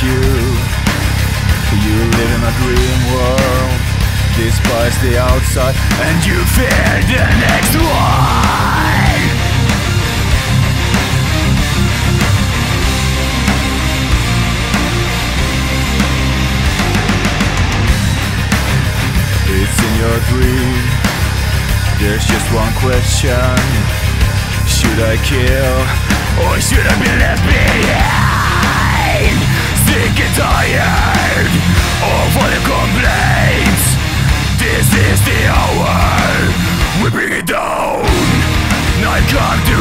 you. You live in a dream world, despise the outside, and you fear the next one. It's in your dream. There's just one question: should I kill, or should I be left behind? Sick and tired of all the complaints. This is the hour we bring it down. Now I've come to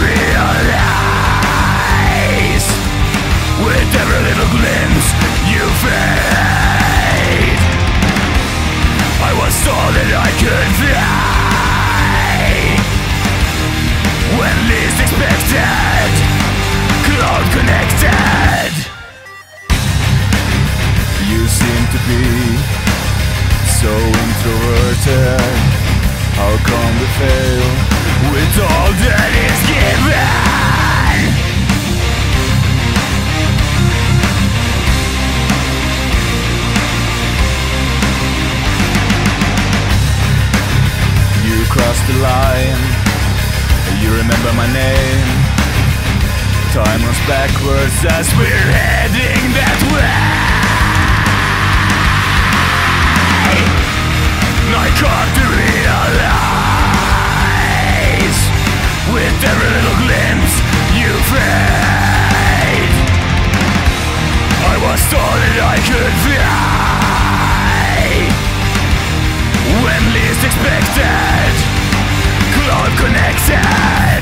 realize, with every little glimpse you fade, I was all that I could fly. When least expected, cloud connected. You seem to be so introverted. How come we fail with all that is given? You crossed the line, you remember my name. Time runs backwards as we're heading that way. I come to realize, with every little glimpse you fade, I was told that I could fly. When least expected, cloud connected.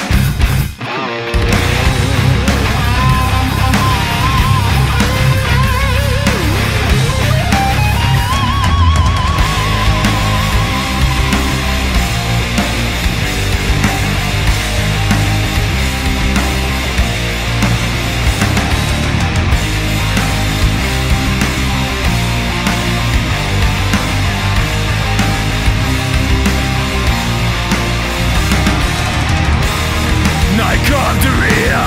I come to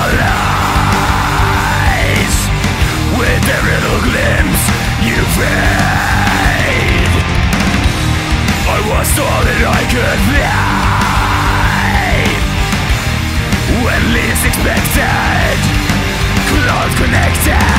realize, with every little glimpse you fade, I was all that I could fly. When least expected, cloud connected.